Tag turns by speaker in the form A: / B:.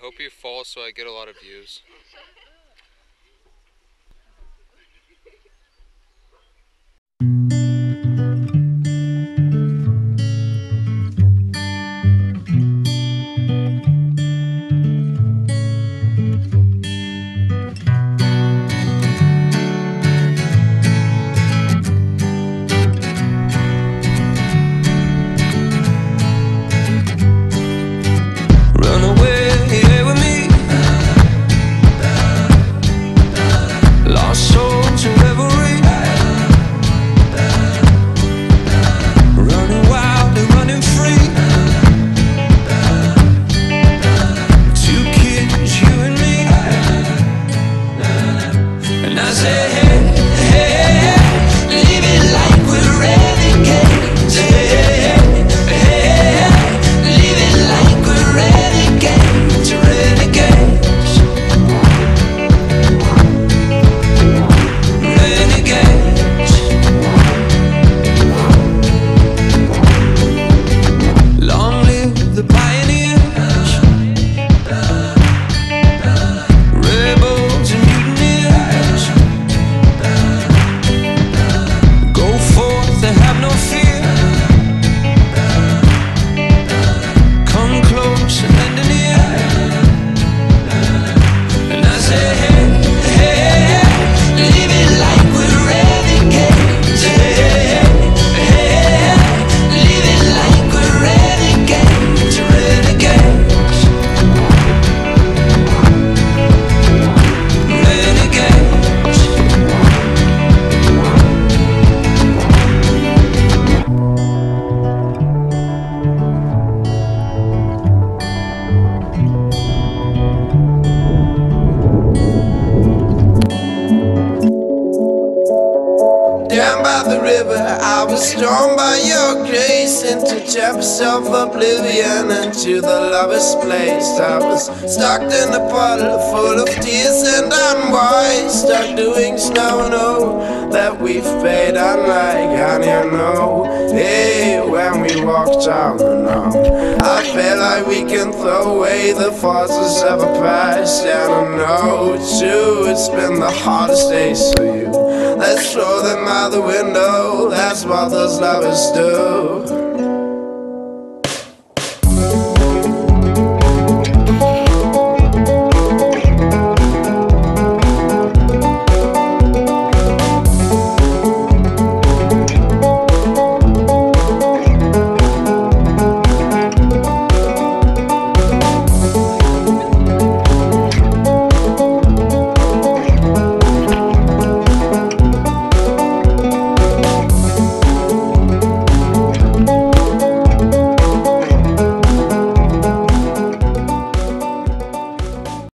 A: hope you fall so I get a lot of views.
B: Down by the river, I was drawn by your grace into depths of oblivion, into the lover's place. I was stuck in a puddle full of tears and unwise, stuck doing snow, know that we've paid unlike honey, I know. Hey, when we walked down the now, I feel like we can throw away the forces of a past, and I know too, it's been the hardest days for you. Let's throw them out the window, that's what those lovers do.